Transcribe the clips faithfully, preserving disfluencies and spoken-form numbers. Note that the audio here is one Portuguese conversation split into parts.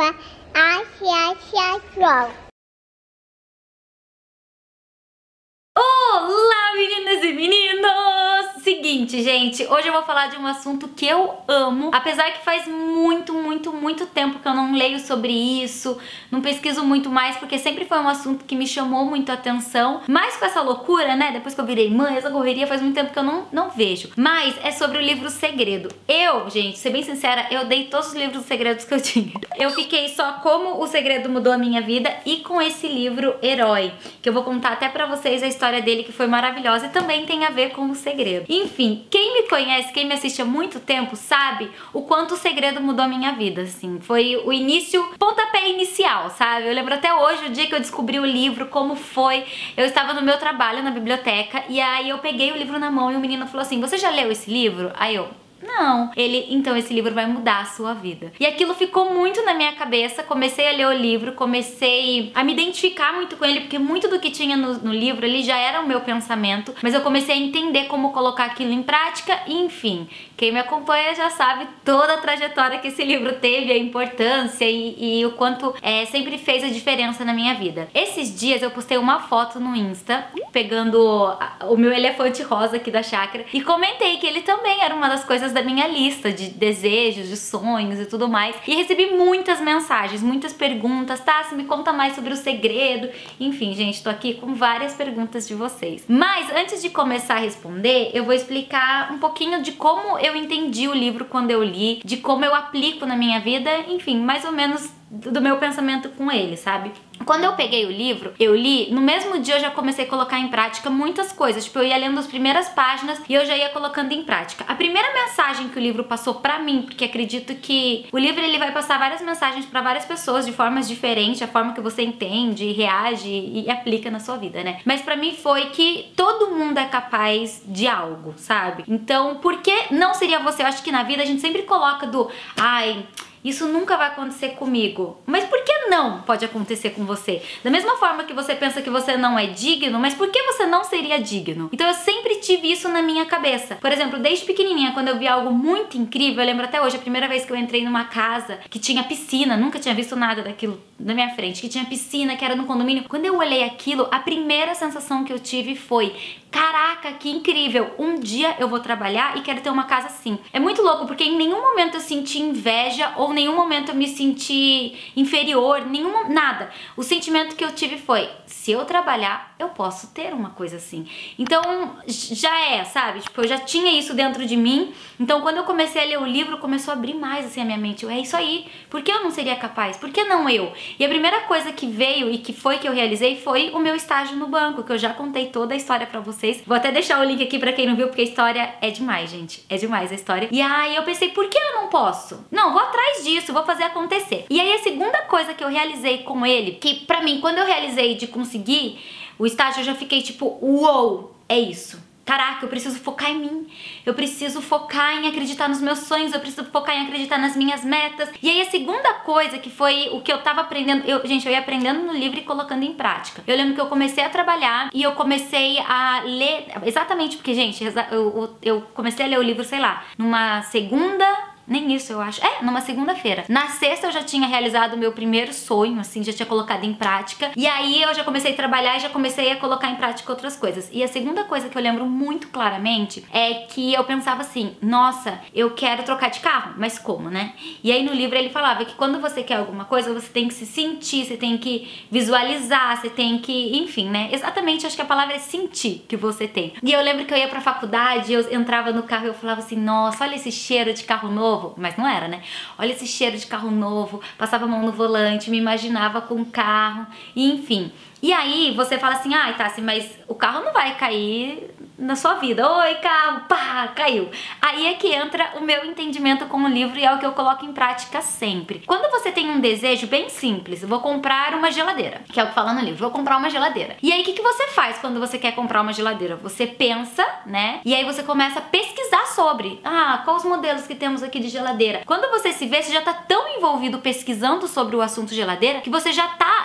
pra associação. Olá, meninas e meninos! Seguinte, gente, hoje eu vou falar de um assunto que eu amo, apesar que faz muito, muito, muito tempo que eu não leio sobre isso, não pesquiso muito mais, porque sempre foi um assunto que me chamou muito a atenção, mas com essa loucura, né, depois que eu virei mãe, essa correria faz muito tempo que eu não, não vejo, mas é sobre o livro Segredo. Eu, gente, ser bem sincera, eu dei todos os livros segredos que eu tinha. Eu fiquei só Como o Segredo Mudou a Minha Vida e com esse livro Herói, que eu vou contar até pra vocês a história dele, que foi maravilhosa e também tem a ver com o segredo. Enfim, quem me conhece, quem me assiste há muito tempo, sabe o quanto o segredo mudou a minha vida, assim. Foi o início, pontapé inicial, sabe? Eu lembro até hoje, o dia que eu descobri o livro, como foi. Eu estava no meu trabalho na biblioteca e aí eu peguei o livro na mão e o menino falou assim: "Você já leu esse livro?" Aí eu: "Não." Ele: "Então esse livro vai mudar a sua vida." E aquilo ficou muito na minha cabeça, comecei a ler o livro, comecei a me identificar muito com ele, porque muito do que tinha no, no livro ali já era o meu pensamento, mas eu comecei a entender como colocar aquilo em prática e, enfim, quem me acompanha já sabe toda a trajetória que esse livro teve, a importância e, e o quanto é, sempre fez a diferença na minha vida. Esses dias eu postei uma foto no Insta, pegando o meu elefante rosa aqui da chácara, e comentei que ele também era uma das coisas da minha lista de desejos, de sonhos e tudo mais. E recebi muitas mensagens, muitas perguntas. Tassi, me conta mais sobre o segredo. Enfim, gente, tô aqui com várias perguntas de vocês. Mas antes de começar a responder, eu vou explicar um pouquinho de como eu entendi o livro quando eu li, de como eu aplico na minha vida, enfim, mais ou menos do meu pensamento com ele, sabe? Quando eu peguei o livro, eu li, no mesmo dia eu já comecei a colocar em prática muitas coisas. Tipo, eu ia lendo as primeiras páginas e eu já ia colocando em prática. A primeira mensagem que o livro passou pra mim, porque acredito que o livro ele vai passar várias mensagens pra várias pessoas de formas diferentes, a forma que você entende, reage e aplica na sua vida, né? Mas pra mim foi que todo mundo é capaz de algo, sabe? Então, por que não seria você? Eu acho que na vida a gente sempre coloca do... Ai... isso nunca vai acontecer comigo. Mas por que não pode acontecer com você? Da mesma forma que você pensa que você não é digno, mas por que você não seria digno? Então eu sempre tive isso na minha cabeça. Por exemplo, desde pequenininha, quando eu vi algo muito incrível, eu lembro até hoje, a primeira vez que eu entrei numa casa que tinha piscina, nunca tinha visto nada daquilo na minha frente, que tinha piscina, que era no condomínio. Quando eu olhei aquilo, a primeira sensação que eu tive foi: caraca, que incrível, um dia eu vou trabalhar e quero ter uma casa assim. É muito louco, porque em nenhum momento eu senti inveja ou em nenhum momento eu me senti inferior, nenhum, nada. O sentimento que eu tive foi: se eu trabalhar, eu posso ter uma coisa assim. Então, já é, sabe? Tipo, eu já tinha isso dentro de mim. Então, quando eu comecei a ler o livro, começou a abrir mais assim a minha mente. Eu, é isso aí. Por que eu não seria capaz? Por que não eu? E a primeira coisa que veio e que foi que eu realizei foi o meu estágio no banco, que eu já contei toda a história pra vocês. Vou até deixar o link aqui pra quem não viu, porque a história é demais, gente. É demais a história. E aí eu pensei: por que eu não posso? Não, vou atrás disso, vou fazer acontecer. E aí a segunda coisa que eu realizei com ele, que pra mim, quando eu realizei de conseguir o estágio, eu já fiquei tipo: uou, é isso. Caraca, eu preciso focar em mim, eu preciso focar em acreditar nos meus sonhos, eu preciso focar em acreditar nas minhas metas. E aí a segunda coisa, que foi o que eu tava aprendendo, eu, gente, eu ia aprendendo no livro e colocando em prática. Eu lembro que eu comecei a trabalhar e eu comecei a ler, exatamente porque, gente, eu, eu, eu comecei a ler o livro, sei lá, numa segunda... Nem isso, eu acho. É, numa segunda-feira. Na sexta eu já tinha realizado o meu primeiro sonho, assim, já tinha colocado em prática. E aí eu já comecei a trabalhar e já comecei a colocar em prática outras coisas. E a segunda coisa que eu lembro muito claramente é que eu pensava assim: nossa, eu quero trocar de carro, mas como, né? E aí no livro ele falava que quando você quer alguma coisa, você tem que se sentir, você tem que visualizar, você tem que, enfim, né? Exatamente, acho que a palavra é sentir que você tem. E eu lembro que eu ia pra faculdade, eu entrava no carro e eu falava assim: nossa, olha esse cheiro de carro novo. Mas não era, né? Olha esse cheiro de carro novo, passava a mão no volante, me imaginava com o carro, e enfim. E aí você fala assim: ai, Tassi, mas o carro não vai cair na sua vida. Oi, carro, pá, caiu. Aí é que entra o meu entendimento com o livro e é o que eu coloco em prática sempre. Quando você tem um desejo bem simples, vou comprar uma geladeira, que é o que fala no livro, vou comprar uma geladeira. E aí o que, que você faz quando você quer comprar uma geladeira? Você pensa, né? E aí você começa a pesquisar sobre, ah, quais os modelos que temos aqui de geladeira. Quando você se vê, você já tá tão envolvido pesquisando sobre o assunto geladeira que você já tá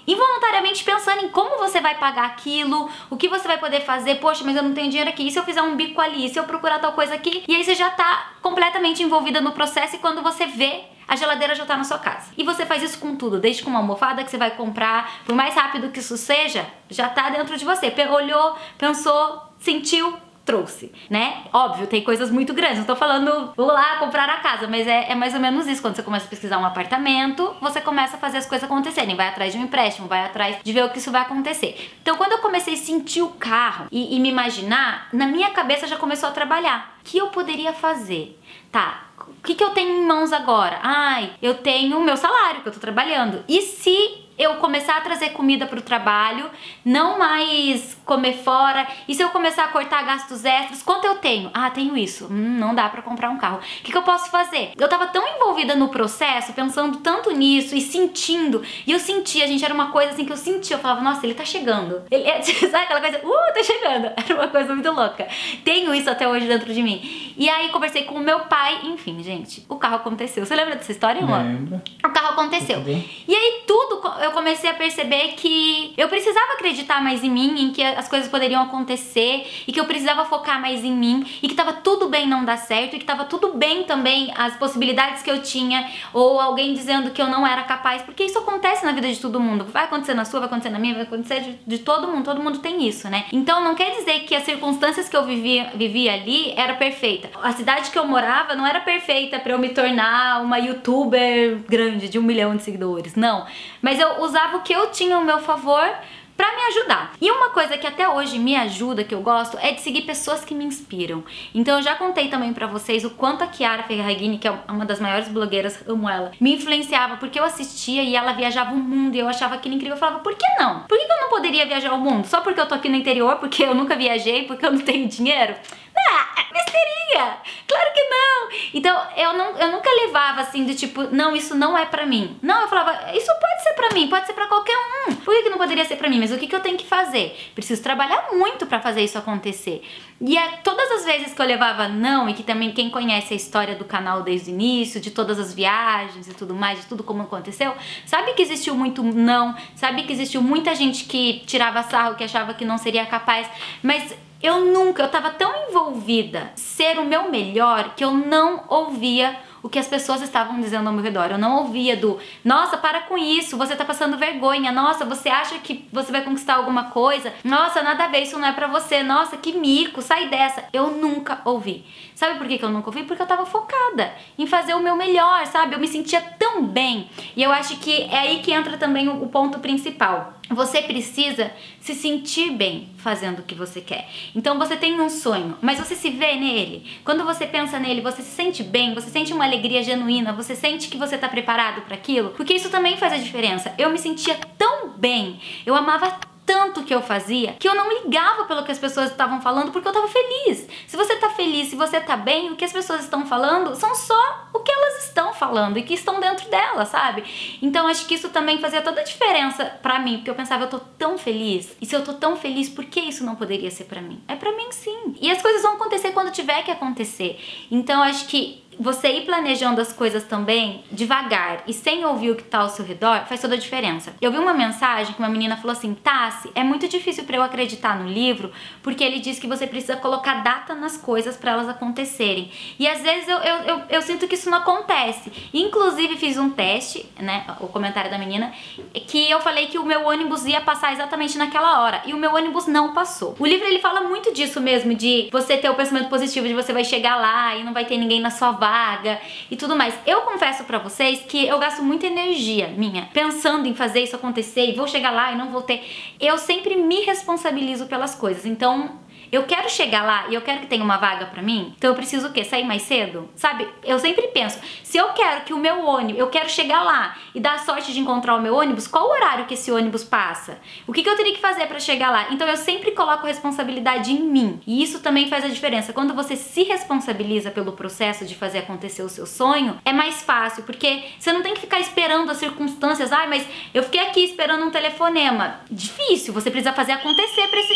involuntariamente pensando em como você vai pagar aquilo, o que você vai poder fazer. Poxa, mas eu não tenho dinheiro aqui, e se eu fizer um bico ali, e se eu procurar tal coisa aqui? E aí você já tá completamente envolvida no processo, e quando você vê, a geladeira já tá na sua casa. E você faz isso com tudo, desde com uma almofada que você vai comprar, por mais rápido que isso seja, já tá dentro de você. Olhou, pensou, sentiu, trouxe, né? Óbvio, tem coisas muito grandes, não tô falando vou lá comprar a casa, mas é, é mais ou menos isso. Quando você começa a pesquisar um apartamento, você começa a fazer as coisas acontecerem, vai atrás de um empréstimo, vai atrás de ver o que isso vai acontecer. Então quando eu comecei a sentir o carro e, e me imaginar, na minha cabeça já começou a trabalhar. O que eu poderia fazer? Tá, o que, que eu tenho em mãos agora? Ai, eu tenho o meu salário que eu tô trabalhando. E se eu começar a trazer comida pro trabalho, não mais comer fora, e se eu começar a cortar gastos extras, quanto eu tenho? Ah, tenho isso, hum, não dá pra comprar um carro. O que, que eu posso fazer? Eu tava tão envolvida no processo, pensando tanto nisso e sentindo, e eu sentia, gente, era uma coisa assim que eu sentia, eu falava, nossa, ele tá chegando. Ele, sabe aquela coisa, uh, tá chegando. Era uma coisa muito louca. Tenho isso até hoje dentro de mim. E aí conversei com o meu pai, enfim, gente, o carro aconteceu. Você lembra dessa história, amor? Lembro. O carro aconteceu. E aí tudo, eu comecei a perceber que eu precisava acreditar mais em mim, em que as coisas poderiam acontecer, e que eu precisava focar mais em mim, e que tava tudo bem não dar certo, e que tava tudo bem também as possibilidades que eu tinha, ou alguém dizendo que eu não era capaz, porque isso acontece na vida de todo mundo. Vai acontecer na sua, vai acontecer na minha, vai acontecer de, de todo mundo, todo mundo tem isso, né? Então não quer dizer que as circunstâncias que eu vivia, vivia ali era perfeita. A cidade que eu morava não era perfeita pra eu me tornar uma youtuber grande, de um milhão de seguidores, não. Mas eu usava o que eu tinha ao meu favor pra me ajudar. E uma coisa que até hoje me ajuda, que eu gosto, é de seguir pessoas que me inspiram. Então eu já contei também pra vocês o quanto a Chiara Ferragni, que é uma das maiores blogueiras, amo ela, me influenciava, porque eu assistia e ela viajava o mundo e eu achava aquilo incrível. Eu falava, por que não? Por que eu não poderia viajar o mundo? Só porque eu tô aqui no interior, porque eu nunca viajei, porque eu não tenho dinheiro? Ah, besteirinha! Claro que não! Então eu, não, eu nunca levava assim de tipo, não, isso não é pra mim. Não, eu falava, isso pode ser pra mim, pode ser pra qualquer um. Por que, que não poderia ser pra mim? Mas o que, que eu tenho que fazer? Preciso trabalhar muito pra fazer isso acontecer. E é, todas as vezes que eu levava não, e que também quem conhece a história do canal desde o início, de todas as viagens e tudo mais, de tudo como aconteceu, sabe que existiu muito não, sabe que existiu muita gente que tirava sarro, que achava que não seria capaz, mas eu nunca, eu tava tão envolvida ser o meu melhor que eu não ouvia o que as pessoas estavam dizendo ao meu redor. Eu não ouvia do, nossa, para com isso, você tá passando vergonha, nossa, você acha que você vai conquistar alguma coisa, nossa, nada a ver, isso não é pra você, nossa, que mico, sai dessa. Eu nunca ouvi. Sabe por que que eu nunca ouvi? Porque eu tava focada em fazer o meu melhor, sabe? Eu me sentia tão bem. E eu acho que é aí que entra também o ponto principal. Você precisa se sentir bem fazendo o que você quer. Então você tem um sonho, mas você se vê nele. Quando você pensa nele, você se sente bem, você sente uma alegria genuína, você sente que você tá preparado para aquilo, porque isso também faz a diferença. Eu me sentia tão bem, eu amava tanto que eu fazia, que eu não ligava pelo que as pessoas estavam falando, porque eu tava feliz. Se você tá feliz, se você tá bem, o que as pessoas estão falando são só o que elas estão falando e que estão dentro delas, sabe? Então acho que isso também fazia toda a diferença pra mim, porque eu pensava, eu tô tão feliz, e se eu tô tão feliz, por que isso não poderia ser pra mim? É pra mim sim. E as coisas vão acontecer quando tiver que acontecer. Então acho que você ir planejando as coisas também devagar e sem ouvir o que tá ao seu redor faz toda a diferença. Eu vi uma mensagem que uma menina falou assim, Tassi, é muito difícil pra eu acreditar no livro porque ele diz que você precisa colocar data nas coisas pra elas acontecerem. E às vezes eu, eu, eu, eu sinto que isso não acontece. Inclusive fiz um teste, né, o comentário da menina, que eu falei que o meu ônibus ia passar exatamente naquela hora e o meu ônibus não passou. O livro ele fala muito disso mesmo, de você ter o pensamento positivo, de você vai chegar lá e não vai ter ninguém na sua vaga e tudo mais. Eu confesso pra vocês que eu gasto muita energia minha pensando em fazer isso acontecer e vou chegar lá e não vou ter. Eu sempre me responsabilizo pelas coisas. Então eu quero chegar lá e eu quero que tenha uma vaga pra mim, então eu preciso o quê? Sair mais cedo? Sabe? Eu sempre penso, se eu quero que o meu ônibus, eu quero chegar lá e dar a sorte de encontrar o meu ônibus, qual o horário que esse ônibus passa? O que que eu teria que fazer pra chegar lá? Então eu sempre coloco responsabilidade em mim. E isso também faz a diferença. Quando você se responsabiliza pelo processo de fazer acontecer o seu sonho, é mais fácil, porque você não tem que ficar esperando as circunstâncias. Ai, mas eu fiquei aqui esperando um telefonema. Difícil, você precisa fazer acontecer pra esse...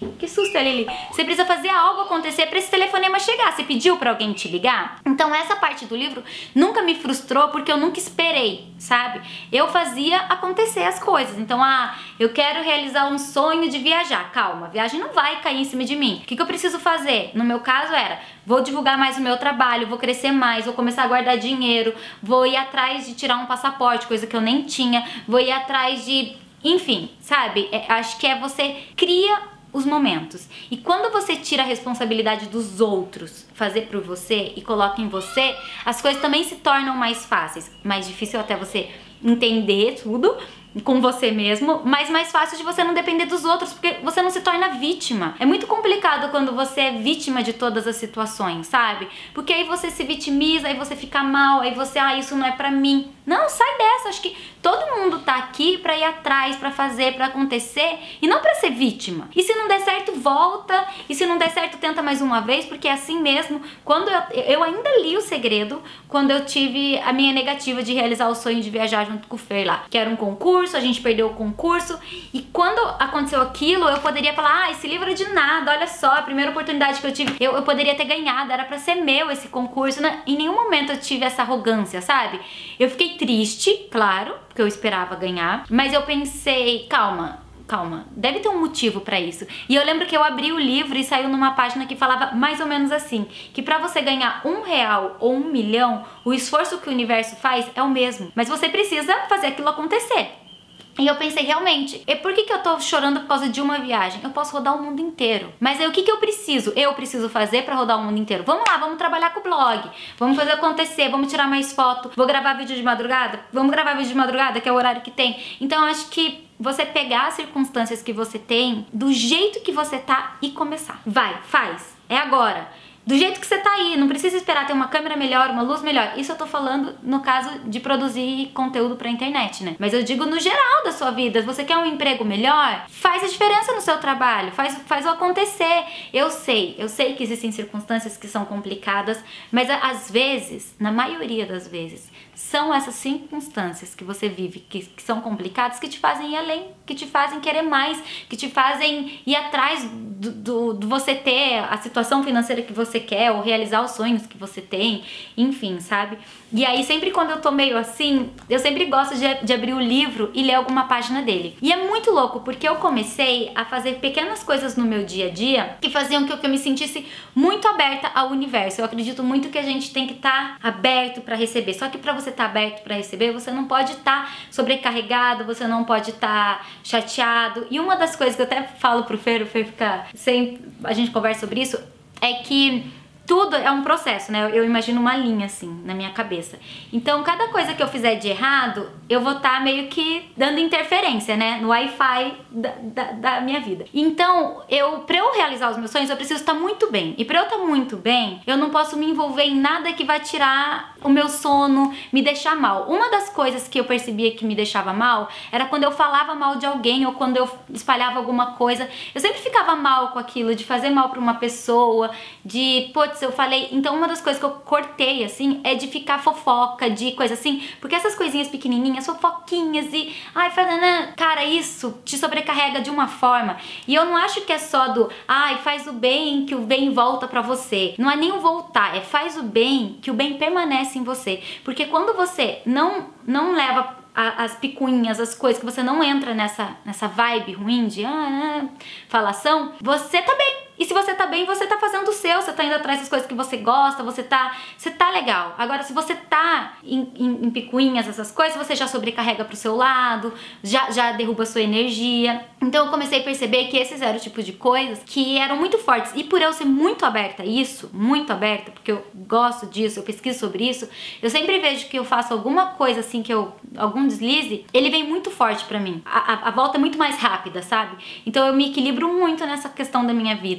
que susto, Lili. Você precisa fazer algo acontecer pra esse telefonema chegar. Você pediu pra alguém te ligar? Então essa parte do livro nunca me frustrou porque eu nunca esperei, sabe? Eu fazia acontecer as coisas. Então, ah, eu quero realizar um sonho de viajar. Calma, a viagem não vai cair em cima de mim. O que, que eu preciso fazer? No meu caso era, vou divulgar mais o meu trabalho, vou crescer mais, vou começar a guardar dinheiro, vou ir atrás de tirar um passaporte, coisa que eu nem tinha, vou ir atrás de... Enfim, sabe? É, acho que é você cria os momentos. E quando você tira a responsabilidade dos outros fazer por você e coloca em você, as coisas também se tornam mais fáceis. Mais difícil até você entender tudo com você mesmo, mas mais fácil de você não depender dos outros, porque você não se torna vítima. É muito complicado quando você é vítima de todas as situações, sabe? Porque aí você se vitimiza, aí você fica mal, aí você, ah, isso não é pra mim. Não, sai dessa. Acho que todo mundo tá aqui pra ir atrás, pra fazer, pra acontecer, e não pra ser vítima. E se não der certo, volta. E se não der certo, tenta mais uma vez, porque é assim mesmo. Quando eu, eu ainda li O Segredo, quando eu tive a minha negativa de realizar o sonho de viajar junto com o Fer lá, que era um concurso, a gente perdeu o concurso, e quando aconteceu aquilo, eu poderia falar, ah, esse livro é de nada, olha só, a primeira oportunidade que eu tive, eu, eu poderia ter ganhado, era pra ser meu esse concurso, né? Em nenhum momento eu tive essa arrogância, sabe? Eu fiquei triste, claro, porque eu esperava ganhar, mas eu pensei, calma, calma, deve ter um motivo pra isso. E eu lembro que eu abri o livro e saiu numa página que falava mais ou menos assim, que pra você ganhar um real ou um milhão, o esforço que o universo faz é o mesmo, mas você precisa fazer aquilo acontecer. E eu pensei, realmente, e por que que eu tô chorando por causa de uma viagem? Eu posso rodar o mundo inteiro. Mas aí o que que eu preciso? Eu preciso fazer pra rodar o mundo inteiro. Vamos lá, vamos trabalhar com o blog. Vamos fazer acontecer, vamos tirar mais foto. Vou gravar vídeo de madrugada? Vamos gravar vídeo de madrugada, que é o horário que tem. Então eu acho que você pegar as circunstâncias que você tem, do jeito que você tá e começar. Vai, faz. É agora. Do jeito que você tá aí, não precisa esperar ter uma câmera melhor, uma luz melhor. Isso eu tô falando no caso de produzir conteúdo pra internet, né? Mas eu digo no geral da sua vida. Se você quer um emprego melhor, faz a diferença no seu trabalho, faz, faz o acontecer. Eu sei, eu sei que existem circunstâncias que são complicadas, mas às vezes, na maioria das vezes, são essas circunstâncias que você vive, que, que são complicadas, que te fazem ir além, que te fazem querer mais, que te fazem ir atrás do, do, do você ter a situação financeira que você quer, ou realizar os sonhos que você tem, enfim, sabe? E aí sempre quando eu tô meio assim, eu sempre gosto de, de abrir o livro e ler alguma página dele. E é muito louco, porque eu comecei a fazer pequenas coisas no meu dia a dia que faziam que eu, que eu me sentisse muito aberta ao universo. Eu acredito muito que a gente tem que estar tá aberto pra receber, só que pra você estar tá aberto pra receber, você não pode estar tá sobrecarregado, você não pode estar tá chateado. E uma das coisas que eu até falo pro Fer, o Fer fica sempre, a gente conversa sobre isso, é que tudo é um processo, né? Eu imagino uma linha assim na minha cabeça. Então, cada coisa que eu fizer de errado, eu vou estar tá meio que dando interferência, né? No Wi-Fi da, da, da minha vida. Então, eu, pra eu realizar os meus sonhos, eu preciso estar muito bem. E pra eu estar muito bem, eu não posso me envolver em nada que vai tirar o meu sono, me deixar mal. Uma das coisas que eu percebia que me deixava mal era quando eu falava mal de alguém ou quando eu espalhava alguma coisa. Eu sempre ficava mal com aquilo, de fazer mal pra uma pessoa, de, pô, eu falei, então uma das coisas que eu cortei, assim, é de ficar fofoca, de coisa assim, porque essas coisinhas pequenininhas, fofoquinhas e, ai, cara, isso te sobrecarrega de uma forma, e eu não acho que é só do, ai, faz o bem, que o bem volta pra você, não é nem o voltar, é faz o bem, que o bem permanece em você, porque quando você não, não leva a, as picuinhas, as coisas, que você não entra nessa, nessa vibe ruim de, ah, falação, você tá bem. E se você tá bem, você tá fazendo o seu, você tá indo atrás das coisas que você gosta, você tá, você tá legal. Agora, se você tá em, em, em picuinhas, essas coisas, você já sobrecarrega pro seu lado, já, já derruba a sua energia. Então eu comecei a perceber que esses eram o tipo de coisas que eram muito fortes. E por eu ser muito aberta a isso, muito aberta, porque eu gosto disso, eu pesquiso sobre isso, eu sempre vejo que eu faço alguma coisa assim, que eu, algum deslize, ele vem muito forte pra mim. A, a, a volta é muito mais rápida, sabe? Então eu me equilibro muito nessa questão da minha vida.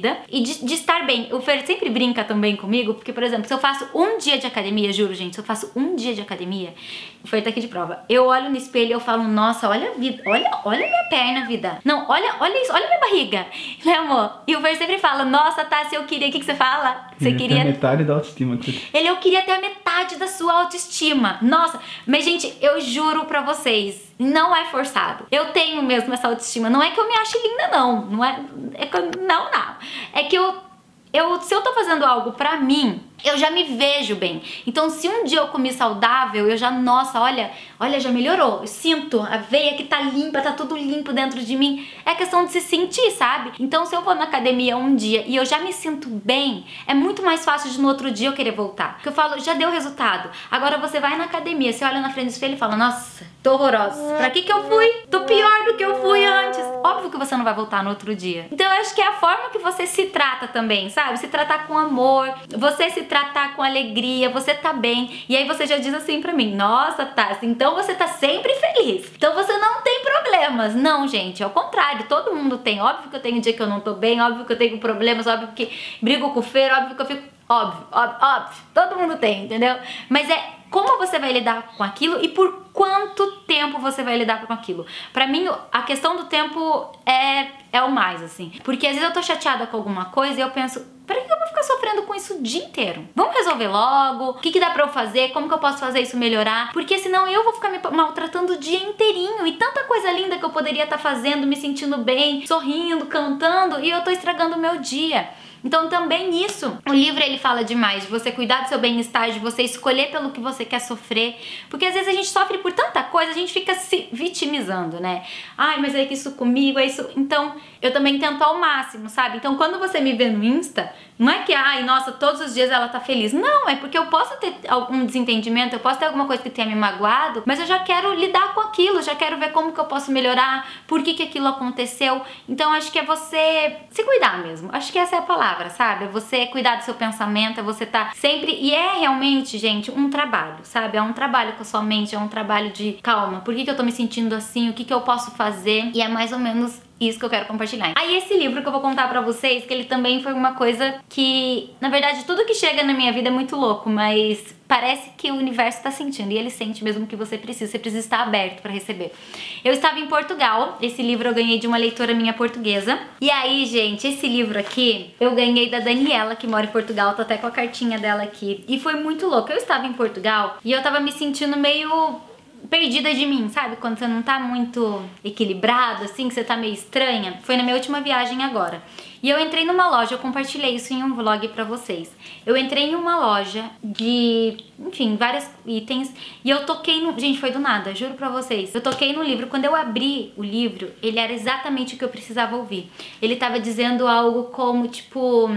vida e de, de estar bem. O Fer sempre brinca também comigo, porque, por exemplo, se eu faço um dia de academia, juro, gente, se eu faço um dia de academia, o Fer tá aqui de prova, eu olho no espelho e eu falo, nossa, olha a vida, olha, olha minha perna, vida. Não, olha, olha isso, olha minha barriga, né, amor? E o Fer sempre fala, nossa, tá, se eu queria, o que, que você fala? Você Ele queria... tem a metade da autoestima que você... Ele, eu queria ter a metade da sua autoestima. Nossa, mas, gente, eu juro pra vocês, não é forçado. Eu tenho mesmo essa autoestima. Não é que eu me ache linda, não. Não é, é que eu, não, não. É que eu, eu, se eu tô fazendo algo pra mim, eu já me vejo bem. Então, se um dia eu comi saudável, eu já, nossa, olha, olha, já melhorou. Eu sinto a veia que tá limpa, tá tudo limpo dentro de mim. É questão de se sentir, sabe? Então, se eu vou na academia um dia e eu já me sinto bem, é muito mais fácil de no outro dia eu querer voltar. Porque eu falo, já deu resultado. Agora você vai na academia, você olha na frente do espelho e fala, nossa, tô horrorosa. Pra que que eu fui? Tô pior do que eu fui antes. Óbvio que você não vai voltar no outro dia. Então, eu acho que é a forma que você se trata também, sabe? Se tratar com amor, você se tratar com alegria, você tá bem. E aí você já diz assim pra mim, nossa, Tassi, então você tá sempre feliz. Então você não tem problemas. Não, gente, é o contrário, todo mundo tem. Óbvio que eu tenho dia que eu não tô bem, óbvio que eu tenho problemas, óbvio que brigo com o Fer, óbvio que eu fico... Óbvio, óbvio, óbvio, todo mundo tem, entendeu? Mas é como você vai lidar com aquilo e por quanto tempo você vai lidar com aquilo. Pra mim, a questão do tempo é, é o mais, assim. Porque às vezes eu tô chateada com alguma coisa e eu penso, pra que eu vou ficar sofrendo com isso o dia inteiro? Vamos resolver logo, o que que dá pra eu fazer, como que eu posso fazer isso melhorar? Porque senão eu vou ficar me maltratando o dia inteirinho e tanta coisa linda que eu poderia estar fazendo, me sentindo bem, sorrindo, cantando, e eu tô estragando o meu dia. Então também isso, o livro ele fala demais, de você cuidar do seu bem-estar, de você escolher pelo que você quer sofrer, porque às vezes a gente sofre por tanta coisa, a gente fica se vitimizando, né? Ai, mas é que isso comigo, é isso... Então, eu também tento ao máximo, sabe? Então quando você me vê no Insta, não é que, ai, nossa, todos os dias ela tá feliz. Não, é porque eu posso ter algum desentendimento, eu posso ter alguma coisa que tenha me magoado, mas eu já quero lidar com aquilo, já quero ver como que eu posso melhorar, por que que aquilo aconteceu. Então acho que é você se cuidar mesmo, acho que essa é a palavra, sabe? É você cuidar do seu pensamento, é você tá sempre... E é realmente, gente, um trabalho, sabe? É um trabalho com a sua mente, é um trabalho de calma. Por que que eu tô me sentindo assim? O que que eu posso fazer? E é mais ou menos isso que eu quero compartilhar. Aí esse livro que eu vou contar pra vocês, que ele também foi uma coisa que, na verdade, tudo que chega na minha vida é muito louco, mas parece que o universo tá sentindo, e ele sente mesmo que você precisa, você precisa estar aberto pra receber. Eu estava em Portugal, esse livro eu ganhei de uma leitora minha portuguesa, e aí, gente, esse livro aqui, eu ganhei da Daniela, que mora em Portugal, tô até com a cartinha dela aqui, e foi muito louco. Eu estava em Portugal, e eu tava me sentindo meio... perdida de mim, sabe? Quando você não tá muito equilibrado, assim, que você tá meio estranha. Foi na minha última viagem agora. E eu entrei numa loja, eu compartilhei isso em um vlog pra vocês. Eu entrei em uma loja de, enfim, vários itens, e eu toquei no... Gente, foi do nada, juro pra vocês. Eu toquei no livro, quando eu abri o livro, ele era exatamente o que eu precisava ouvir. Ele tava dizendo algo como, tipo...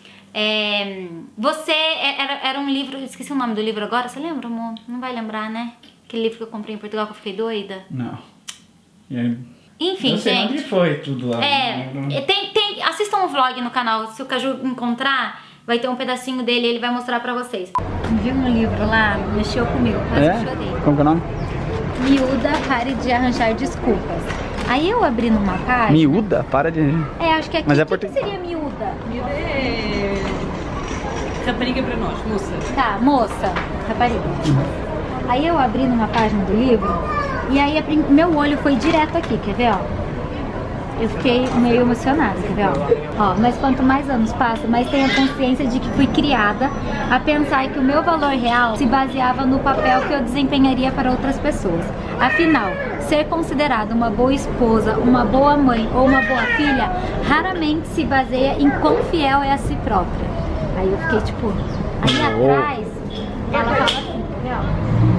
É, você... Era, era um livro... Esqueci o nome do livro agora, você lembra, amor? Não vai lembrar, né? Aquele livro que eu comprei em Portugal que eu fiquei doida? Não. E aí... Enfim, não sei gente. onde foi tudo lá. É, não, não... Tem, tem, assistam um vlog no canal, se o Caju encontrar, vai ter um pedacinho dele e ele vai mostrar pra vocês. Vi um livro lá, mexeu comigo, quase é? chorei. Como que é o nome? Miúda, pare de arranjar desculpas. Aí eu abri numa página... Miúda? Para de... É, acho que aqui, mas é que, portu... que seria miúda? Miúda é... rapariga pra nós, moça. Tá, moça, rapariga. Aí eu abri numa página do livro e aí a, meu olho foi direto aqui, quer ver, ó? Eu fiquei meio emocionada, quer ver, ó? Ó, mas quanto mais anos passam, mais tenho a consciência de que fui criada a pensar que o meu valor real se baseava no papel que eu desempenharia para outras pessoas. Afinal, ser considerada uma boa esposa, uma boa mãe ou uma boa filha raramente se baseia em quão fiel é a si própria. Aí eu fiquei tipo, aí atrás, ela fala assim, quer ver, ó?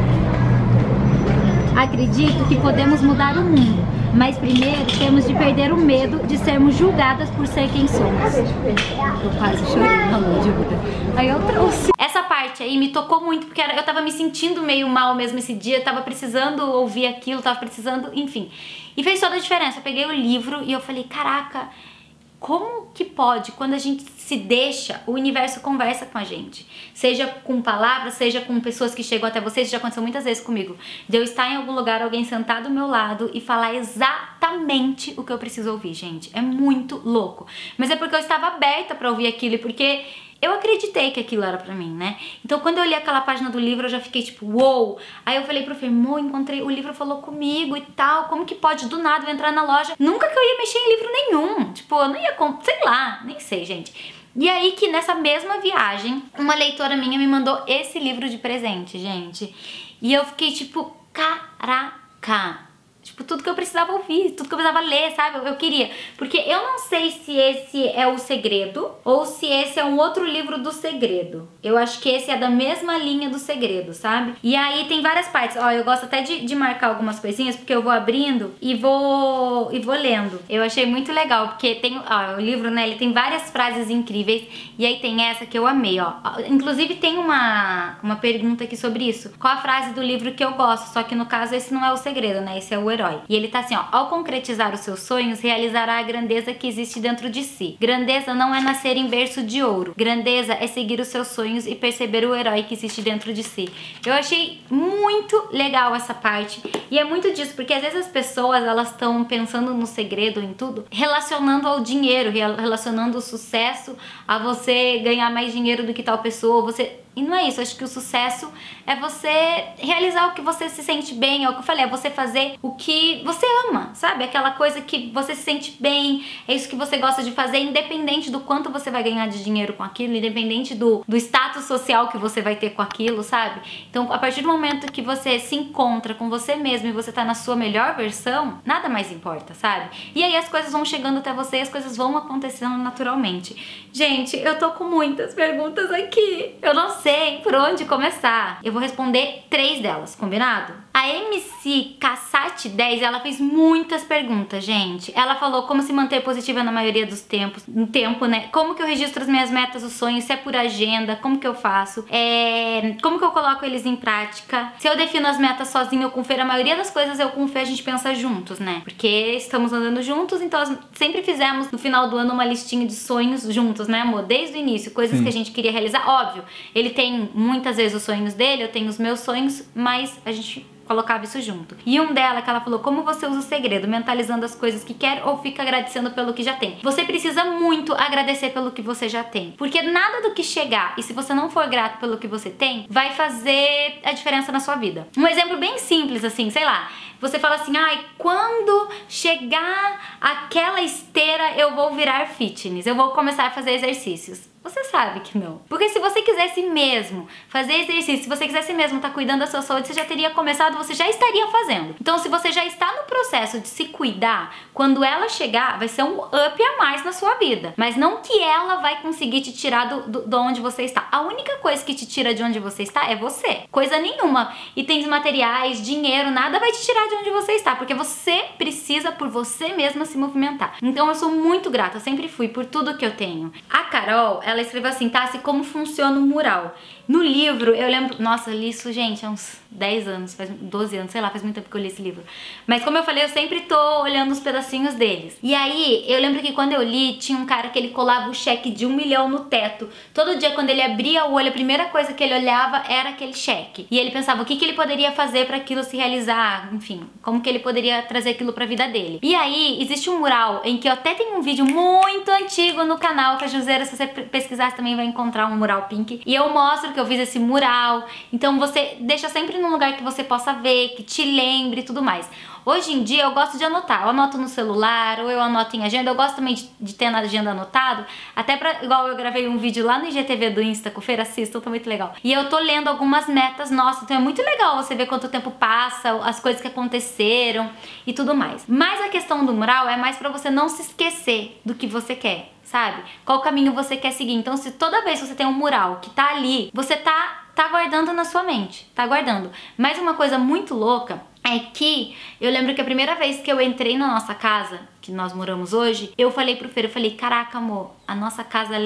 Acredito que podemos mudar o mundo, mas primeiro temos de perder o medo de sermos julgadas por ser quem somos. Eu quase chorei, não, juro. Aí eu trouxe. Essa parte aí me tocou muito, porque eu tava me sentindo meio mal mesmo esse dia, tava precisando ouvir aquilo, tava precisando, enfim. E fez toda a diferença. Eu peguei o livro e eu falei, caraca, como que pode, quando a gente se deixa, o universo conversa com a gente. Seja com palavras, seja com pessoas que chegam até você. Isso já aconteceu muitas vezes comigo. De eu estar em algum lugar, alguém sentar do meu lado e falar exatamente o que eu preciso ouvir, gente. É muito louco. Mas é porque eu estava aberta pra ouvir aquilo e porque eu acreditei que aquilo era pra mim, né? Então quando eu li aquela página do livro, eu já fiquei tipo, uou! Wow! Aí eu falei pro Fê, amor, encontrei, o livro falou comigo e tal, como que pode do nada eu entrar na loja? Nunca que eu ia mexer em livro nenhum, tipo, eu não ia, sei lá, nem sei, gente. E aí que nessa mesma viagem, uma leitora minha me mandou esse livro de presente, gente. E eu fiquei tipo, caraca! Tipo, tudo que eu precisava ouvir, tudo que eu precisava ler, sabe? Eu, eu queria. Porque eu não sei se esse é o segredo ou se esse é um outro livro do segredo. Eu acho que esse é da mesma linha do segredo, sabe? E aí tem várias partes. Ó, eu gosto até de, de marcar algumas coisinhas, porque eu vou abrindo e vou, e vou lendo. Eu achei muito legal, porque tem, ó, o livro, né, ele tem várias frases incríveis. E aí tem essa que eu amei, ó. Inclusive tem uma, uma pergunta aqui sobre isso. Qual a frase do livro que eu gosto? Só que no caso esse não é o segredo, né? Esse é o herói. E ele tá assim, ó, ao concretizar os seus sonhos, realizará a grandeza que existe dentro de si. Grandeza não é nascer em berço de ouro. Grandeza é seguir os seus sonhos e perceber o herói que existe dentro de si. Eu achei muito legal essa parte. E é muito disso, porque às vezes as pessoas, elas estão pensando no segredo, em tudo, relacionando ao dinheiro, relacionando o sucesso a você ganhar mais dinheiro do que tal pessoa, você... E não é isso, acho que o sucesso é você realizar o que você se sente bem, é o que eu falei, é você fazer o que você ama, sabe? Aquela coisa que você se sente bem, é isso que você gosta de fazer, independente do quanto você vai ganhar de dinheiro com aquilo, independente do, do status social que você vai ter com aquilo, sabe? Então, a partir do momento que você se encontra com você mesmo e você tá na sua melhor versão, nada mais importa, sabe? E aí as coisas vão chegando até você e as coisas vão acontecendo naturalmente. Gente, eu tô com muitas perguntas aqui, eu não sei sei por onde começar. Eu vou responder três delas, combinado? A M C Cassati dez, ela fez muitas perguntas, gente. Ela falou como se manter positiva na maioria dos tempos, no tempo, né? Como que eu registro as minhas metas, os sonhos, se é por agenda, como que eu faço? É... Como que eu coloco eles em prática? Se eu defino as metas sozinha ou com Fê, a maioria das coisas eu com Fê a gente pensa juntos, né? Porque estamos andando juntos, então sempre fizemos no final do ano uma listinha de sonhos juntos, né, amor? Desde o início, coisas Sim. que a gente queria realizar. Óbvio, ele tem muitas vezes os sonhos dele, eu tenho os meus sonhos, mas a gente colocava isso junto. E um dela que ela falou, como você usa o segredo, mentalizando as coisas que quer ou fica agradecendo pelo que já tem. Você precisa muito agradecer pelo que você já tem, porque nada do que chegar, e se você não for grato pelo que você tem, vai fazer a diferença na sua vida. Um exemplo bem simples assim, sei lá, você fala assim, ai, quando chegar aquela esteira eu vou virar fitness, eu vou começar a fazer exercícios. Você sabe que não. Porque se você quisesse mesmo fazer exercício, se você quisesse mesmo estar cuidando da sua saúde, você já teria começado, você já estaria fazendo. Então, se você já está no processo de se cuidar, quando ela chegar, vai ser um up a mais na sua vida. Mas não que ela vai conseguir te tirar do, do, do onde você está. A única coisa que te tira de onde você está é você. Coisa nenhuma. Itens materiais, dinheiro, nada vai te tirar de onde você está. Porque você precisa por você mesma se movimentar. Então, eu sou muito grata, sempre fui, por tudo que eu tenho. A Carol, ela ela escreveu assim, Tassi, como funciona o mural? No livro, eu lembro... Nossa, eu li isso, gente, há uns dez anos, faz doze anos, sei lá, faz muito tempo que eu li esse livro. Mas como eu falei, eu sempre tô olhando os pedacinhos deles. E aí, eu lembro que quando eu li, tinha um cara que ele colava o cheque de um milhão no teto. Todo dia, quando ele abria o olho, a primeira coisa que ele olhava era aquele cheque. E ele pensava o que, que ele poderia fazer pra aquilo se realizar, enfim, como que ele poderia trazer aquilo pra vida dele. E aí, existe um mural em que eu até tenho um vídeo muito antigo no canal, que a Juseira, se você pesquisar, você também vai encontrar um mural pink. E eu mostro que eu fiz esse mural. Então você deixa sempre num lugar que você possa ver, que te lembre e tudo mais. Hoje em dia eu gosto de anotar, eu anoto no celular ou eu anoto em agenda, eu gosto também de, de ter na agenda anotado, até pra, igual eu gravei um vídeo lá no I G T V do Insta com o Feira, assistam, tá muito legal. E eu tô lendo algumas metas nossas, então é muito legal você ver quanto tempo passa, as coisas que aconteceram e tudo mais. Mas a questão do mural é mais pra você não se esquecer do que você quer, sabe? Qual caminho você quer seguir. Então se toda vez que você tem um mural que tá ali, você tá, tá guardando na sua mente, tá guardando. Mas uma coisa muito louca é que eu lembro que a primeira vez que eu entrei na nossa casa, que nós moramos hoje, eu falei pro Fer, eu falei, caraca amor, a nossa casa ela é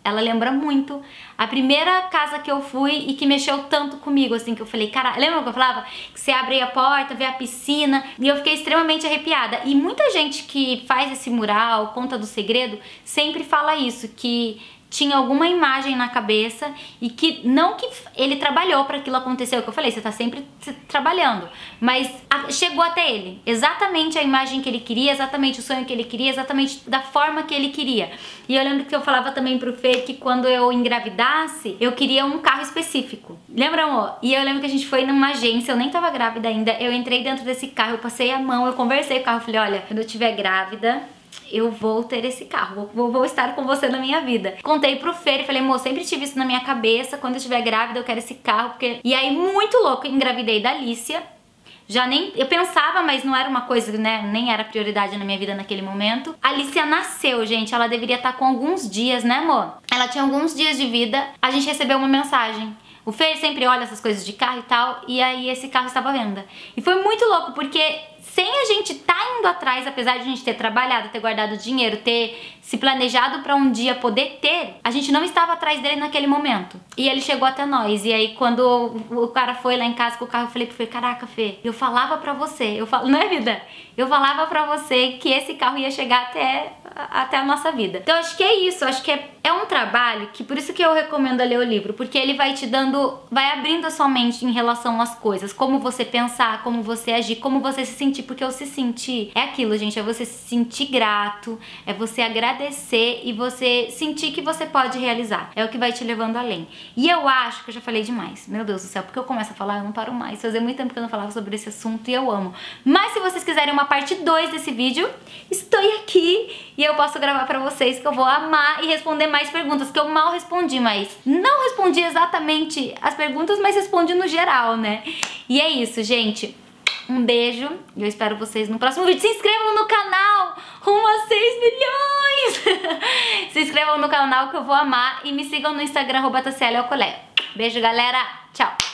ela lembra muito a primeira casa que eu fui e que mexeu tanto comigo, assim, que eu falei, cara, lembra que eu falava? Que você abre a porta, vê a piscina, e eu fiquei extremamente arrepiada. E muita gente que faz esse mural, conta do segredo, sempre fala isso, que tinha alguma imagem na cabeça e que não que ele trabalhou para aquilo acontecer, o que eu falei, você tá sempre trabalhando, mas a, chegou até ele, exatamente a imagem que ele queria, exatamente o sonho que ele queria, exatamente da forma que ele queria. E eu lembro que eu falava também pro Fê que quando eu engravidasse, eu queria um carro específico. Lembra, amor? E eu lembro que a gente foi numa agência, eu nem tava grávida ainda, eu entrei dentro desse carro, eu passei a mão, eu conversei com o carro, falei, olha, quando eu tiver grávida, eu vou ter esse carro, vou, vou estar com você na minha vida. Contei pro Fer e falei, moço, sempre tive isso na minha cabeça, quando eu estiver grávida eu quero esse carro, porque... E aí, muito louco, eu engravidei da Alicia, já nem... Eu pensava, mas não era uma coisa, né, nem era prioridade na minha vida naquele momento. A Alicia nasceu, gente, ela deveria estar com alguns dias, né, amor? Ela tinha alguns dias de vida, a gente recebeu uma mensagem. O Fer sempre olha essas coisas de carro e tal, e aí esse carro estava à venda. E foi muito louco, porque... sem a gente tá indo atrás, apesar de a gente ter trabalhado, ter guardado dinheiro, ter se planejado pra um dia poder ter, a gente não estava atrás dele naquele momento. E ele chegou até nós. E aí quando o cara foi lá em casa com o carro, eu falei pro Fê, caraca, Fê, eu falava pra você, eu falo, não é, vida? Eu falava pra você que esse carro ia chegar até, até a nossa vida. Então acho que é isso, acho que é, é um trabalho que, por isso que eu recomendo ler o livro, porque ele vai te dando, vai abrindo a sua mente em relação às coisas, como você pensar, como você agir, como você se sentir, porque o se sentir é aquilo, gente, é você se sentir grato, é você agradecer e você sentir que você pode realizar, é o que vai te levando além. E eu acho que eu já falei demais, meu Deus do céu, porque eu começo a falar, eu não paro mais, fazia muito tempo que eu não falava sobre esse assunto e eu amo. Mas se vocês quiserem uma parte dois desse vídeo, estou aqui e eu posso gravar pra vocês, que eu vou amar e responder mais perguntas, que eu mal respondi, mas não respondi exatamente as perguntas, mas respondi no geral, né? E é isso, gente. Um beijo e eu espero vocês no próximo vídeo. Se inscrevam no canal, rumo a seis milhões! Se inscrevam no canal que eu vou amar e me sigam no Instagram, arroba Tassiele Alcolé. Beijo, galera. Tchau.